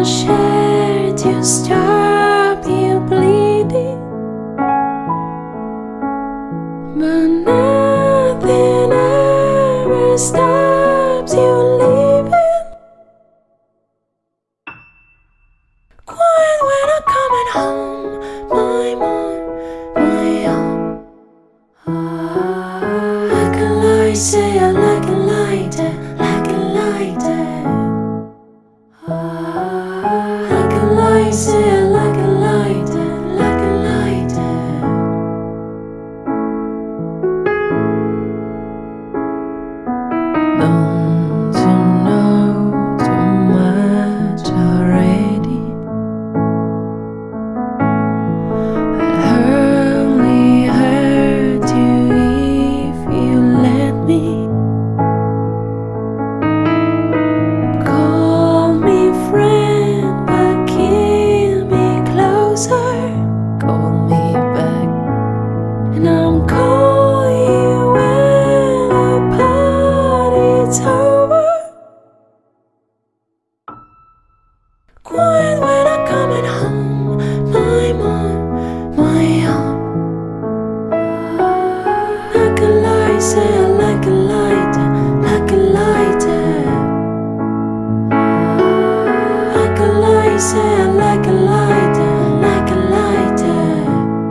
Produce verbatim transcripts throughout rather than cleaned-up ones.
I share to stop you bleeding, but nothing ever stops you leaving. Quiet when I'm coming home, my moon, my own. Like a light, say I like a lighter, like a lighter. Like a light, say I like a lighter, like a lighter. Don't you know too much already? I only hurt you if you let me. Call me friend, but keep me closer. Call me back, and I'm calling you when the party's over. Quiet when I'm coming home, my moon, my own. Like a light, say I like a lighter, like a lighter. Like a light, say I like a lighter, like a lighter.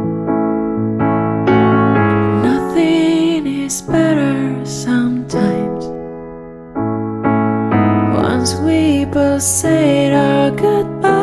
Nothing is better sometimes. Once we both said our goodbye,